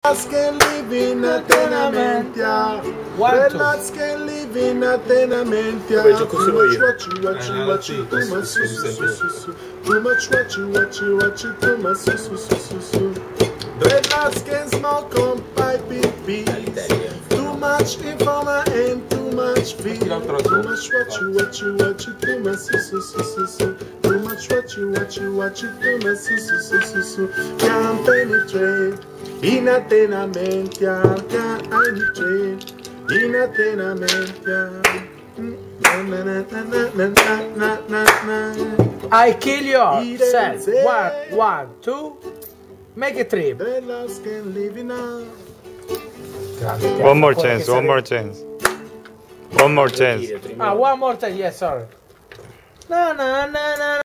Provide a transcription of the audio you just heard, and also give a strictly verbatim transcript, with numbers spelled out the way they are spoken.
Relax can live in a tenamentia. Relax can live in a tenamentia. Too much what you what you what you too much su su su su su. Too much what you what you what you too much su su su su su. Relax can smoke on pipe bees. Too much informer and too much fee. Too much what you what you what you too much su su su su su. Too much what you what you what you too much su su su su su. Can't penetrate. In a tenamentia, can I penetrate? In a tenamentia. I kill yourself. One, one, two. Make a trip. One more chance, one more chance. One more chance. Ah, one more time, yes, sorry. Na na na na.